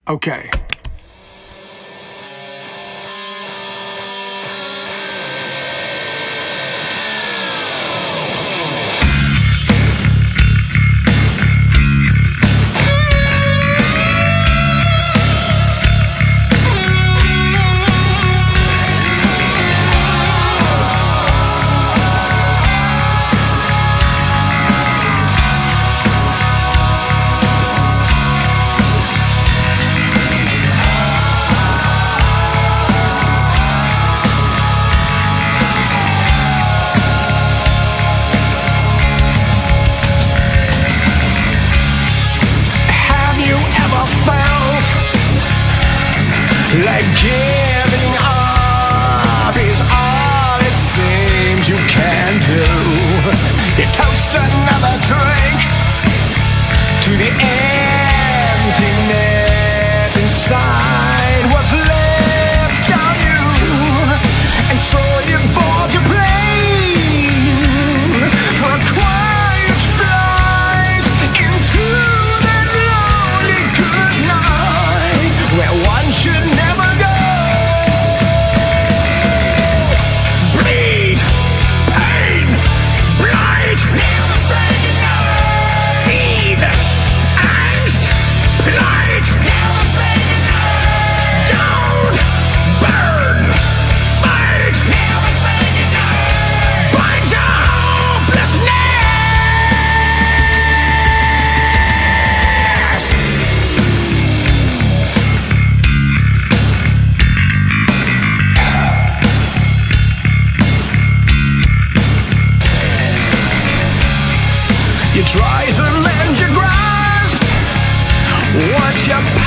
Okay. Like giving up is all it seems you can do. You toast another drink to the emptiness inside. What's left of you? And so you board your plane for a quiet flight into that lonely good night where one should never go. Bleed, pain, blight, never say goodnight. Seethe, angst, plight, never say goodnight. Don't burn, fight, never say goodnight. Bind your hopelessness. You try to lend your grasp. What's your